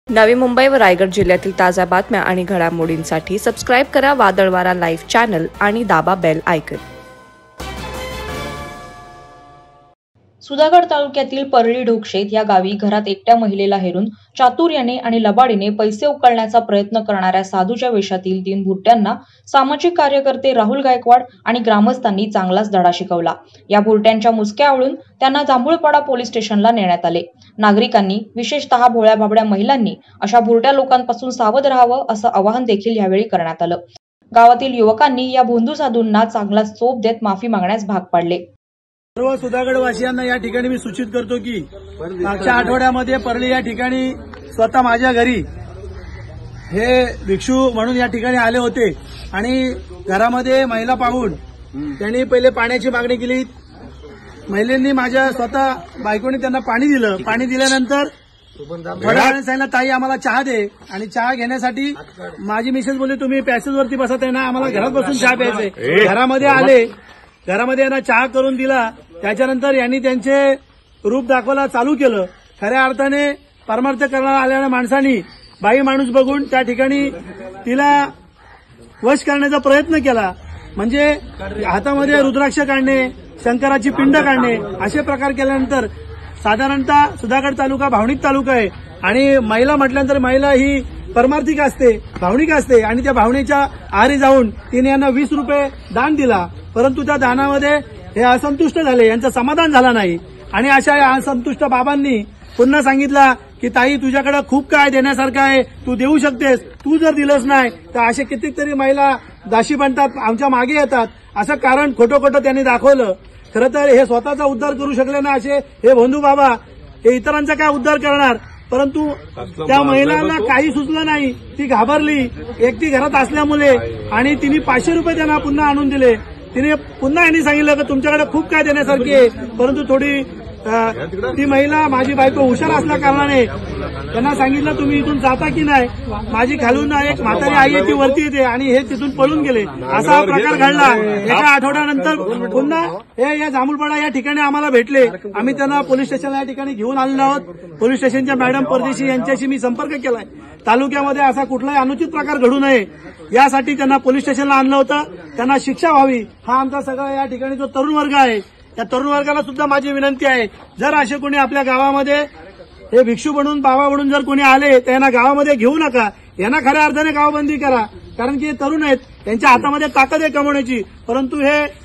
नवी मुंबई व रायगड जिल्ह्यातील ताज्या बातम्या आणि घडामोडींसाठी सबस्क्राइब करा वादळवारा लाईव्ह चॅनल आणि दाबा बेल आयकॉन। सुधागड तालुक्यातील परळी ढोकशेत या गावी घरात एकट्या महिलेला हेरून चातुर्याने आणि लबाडीने पैसे उकळण्याचा प्रयत्न करणाऱ्या साधूच्या वेशातील 3 भुरट्यांना सामाजिक कार्यकर्ते राहुल गायकवाड आणि ग्रामस्थांनी चांगलाच धडा शिकवला। या भुरट्यांच्या मुसक्या आवळून त्यांना जांभूळपाडा पोलीस स्टेशनला नेण्यात आले। नागरिकांनी विशेषतः भोळ्या भाबड्या महिलांनी अशा भुरट्या लोकांपासून सावध राहावं असं आवाहन देखील यावेळी करण्यात आलं। गावातील युवकांनी या भोंदू साधूंना चांगला चोप देत माफी मागण्यास भाग पाडले। सर्व सुधागडवासियांना या ठिकाणी मी सूचित करतो की मागच्या आठवड्यामध्ये परळी या ठिकाणी स्वतः माझ्या घरी हे भिक्षू म्हणून या ठिकाणी आले होते आणि घरामध्ये महिला पाहून त्यांनी पहिले पाण्याची मागणी केली। महिलांनी माझ्या स्वतः बायकोने त्यांना पाणी दिलं। पाणी दिल्यानंतर थोड्या वेळाने सांगितलं, ताई आम्हाला चहा दे। आणि चहा घेण्यासाठी माझी मिसेस बोलली, तुम्ही पॅसेजवरती बसत आहे ना, आम्हाला घरात बसून चहा प्यायचंय। घरामध्ये आले, घरामध्ये यांना चहा करून दिला। त्याच्यानंतर यांनी त्यांचे रूप दाखवायला चालू केलं। खऱ्या अर्थाने परमार्थ करणाऱ्या आलेल्या माणसांनी बाई माणूस बघून त्या ठिकाणी तिला वश करण्याचा प्रयत्न केला। म्हणजे हातामध्ये रुद्राक्ष काढणे, शंकराची पिंड काढणे असे प्रकार केल्यानंतर साधारणतः सुधागड तालुका भावनिक तालुका आहे आणि महिला म्हटल्यानंतर महिला ही परमार्थिक असते, भावनिक असते आणि त्या भावनेच्या आहारी जाऊन तिने यांना 20 रुपये दान दिला। परंतु त्या दानामध्ये हे असंतुष्ट झाले, यांचं समाधान झालं नाही आणि अशा या असंतुष्ट बाबांनी पुन्हा सांगितलं की ताई तुझ्याकडे खूप काय देण्यासारखं आहे, तू देऊ शकतेस, तू जर दिलंच नाही तर असे कितीतरी महिला दाशी बनतात, आमच्या मागे येतात असं कारण खोटं त्यांनी दाखवलं। खरं तर हे स्वतःचा उद्धार करू शकले ना असे हे भोंदू बाबा हे इतरांचा काय उद्धार करणार। परंतु त्या महिलांना काही सुचलं नाही, ती घाबरली एकटी घरात असल्यामुळे आणि तिने 500 रुपये त्यांना पुन्हा आणून दिले। तिने पुन्हा यांनी सांगितलं की तुमच्याकडे खूप काय देण्यासारखी आहे, परंतु थोडी ती महिला माझी बायको हुशार असल्या कारणाने त्यांना सांगितलं तुम्ही इथून जाता की नाही। माझी खालून एक म्हातारी आई आहे ती वरती येते आणि हे तिथून पळून गेले। असा हा प्रकार घडला। एका आठवड्यानंतर पुन्हा हे या जांभूळपाडा या ठिकाणी आम्हाला भेटले। आम्ही त्यांना पोलीस स्टेशनला या ठिकाणी घेऊन आलेलो आहोत। पोलीस स्टेशनच्या मॅडम परदेशी यांच्याशी मी संपर्क केलाय। तालुक्यामध्ये असा कुठलाही अनुचित प्रकार घडू नये यासाठी त्यांना पोलीस स्टेशनला आणलं होतं। त्यांना शिक्षा व्हावी हा आमचा सगळा या ठिकाणी जो तरुण वर्ग आहे त्या तरुण वर्गाला सुद्धा माझी विनंती आहे, जर असे कोणी आपल्या गावामध्ये हे भिक्षू बनून बाबा बनून जर कोणी आले तर यांना गावामध्ये घेऊ नका, यांना खऱ्या अर्थाने गावबंदी करा। कारण की हे तरुण आहेत, त्यांच्या हातामध्ये ताकद आहे कमवण्याची, परंतु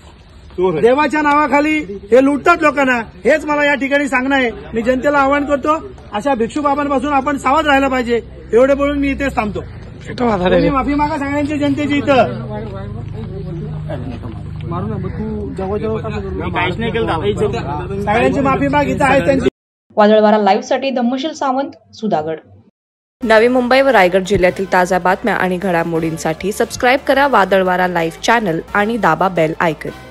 हे देवाच्या नावाखाली हे लुटतात लोकांना। हेच मला या ठिकाणी सांगणं आहे। मी जनतेला आवाहन करतो अशा भिक्षू बाबांपासून आपण सावध राहायला पाहिजे। एवढे बोलून मी इथेच थांबतो। मी माफी मागा सगळ्यांची जनतेची इथं सगळ्यांची माफी माग इथं आहे त्यांची। वादळवारा लाईव्ह साठी धम्मशील सावंत, सुधागड। नवी मुंबई व रायगड जिल्ह्यातील ताज्या बातम्या आणि घडामोडींसाठी सबस्क्राइब करा वादळवारा लाईव्ह चॅनल आणि दाबा बेल आयकॉन।